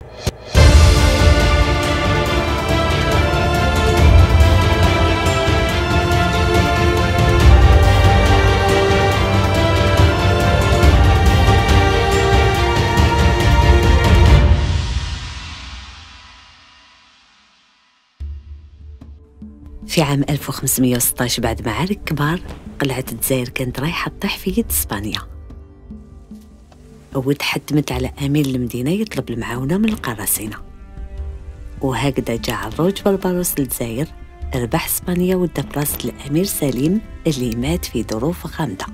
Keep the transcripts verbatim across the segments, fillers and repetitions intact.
في عام ألف وخمسمائة وستة عشر بعد معارك كبار، قلعة الجزائر كانت رايحة تطيح في يد إسبانيا، وتحتمت على أمير المدينة يطلب المعاونة من القراصنة. وهكذا جاء عروج بربروس للجزائر، ربح إسبانيا ودا براسة الأمير سليم اللي مات في ظروف غامضة.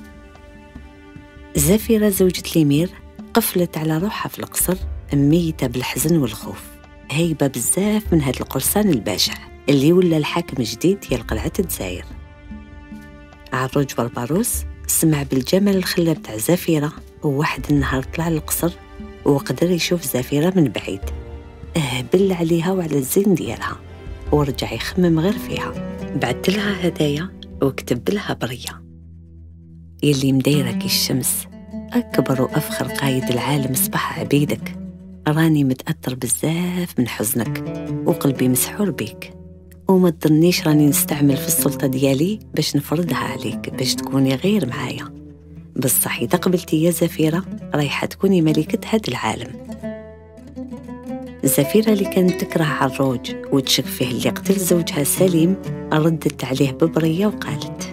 زفيرة زوجة الأمير قفلت على روحها في القصر، ميتة بالحزن والخوف، هايبة بزاف من هاد القرصان البشع اللي ولا الحاكم جديد ديال قلعة الجزائر. عروج بربروس سمع بالجمال الخلاب تاع زفيرة، وواحد النهار طلع للقصر وقدر يشوف زفيرة من بعيد، هبل عليها وعلى الزين ديالها، ورجع يخمم غير فيها. بعت لها هدايا وكتب لها برية: يلي مدايرة كي الشمس، أكبر وأفخر قايد العالم صباح عبيدك، راني متأثر بزاف من حزنك وقلبي مسحور بيك، وما تظنيش راني نستعمل في السلطة ديالي باش نفرضها عليك باش تكوني غير معايا، بصح إذا قبلتي يا زفيرة رايحة تكوني ملكة هاد العالم. زفيرة اللي كانت تكره عروج وتشك فيه اللي قتل زوجها سليم، ردت عليه ببرية وقالت: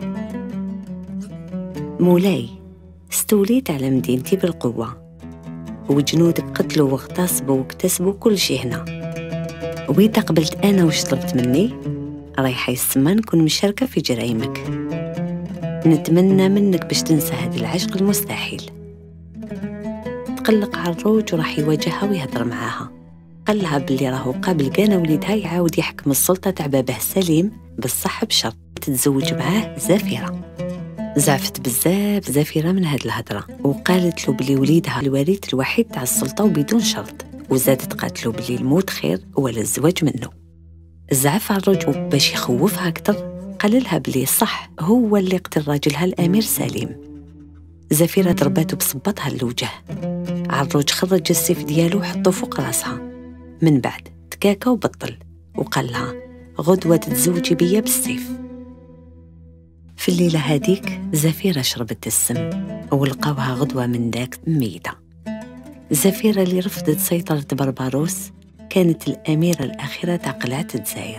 مولاي، استوليت على مدينتي بالقوة، وجنودك قتلوا واغتصبوا واكتسبوا كل شي هنا، وإذا قبلت أنا وش طلبت مني رايحة يسمى نكون مشاركة في جرائمك. نتمنى منك باش تنسى هذا العشق المستحيل. تقلق عروج وراح يواجهها ويهضر معاها، قال لها بلي راهو قابل كان وليدها يعاود يحكم السلطة تاع باباه سليم، بصح بشرط تتزوج معاه زفيرة. زعفت بزاف زفيرة من هاد الهضرة، وقالت له بلي وليدها الوريث الوحيد تاع السلطة وبدون شرط، وزادت قالت له بلي الموت خير ولا الزواج منه. زعف عروج باش يخوفها أكثر، قال لها بلي صح هو اللي قتل راجلها الأمير سليم. زفيرة ضربته بصبتها للوجه، عروج خرج السيف ديالو وحطه فوق راسها، من بعد تكاكا وبطل وقال لها: غدوة تتزوجي بيا بالسيف. في الليلة هذيك زفيرة شربت السم، ولقاوها غدوة من داك ميتة. زفيرة اللي رفضت سيطرة بربروس كانت الأميرة الأخيرة تاع قلعة الجزائر.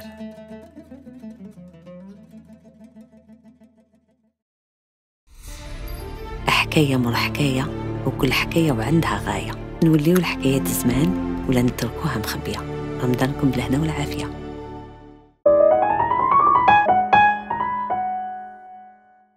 حكاية مر حكاية، وكل حكاية وعندها غاية. نوليو الحكايات زمان ولا نتركوها مخبية. رمضانكم بالهنا والعافية.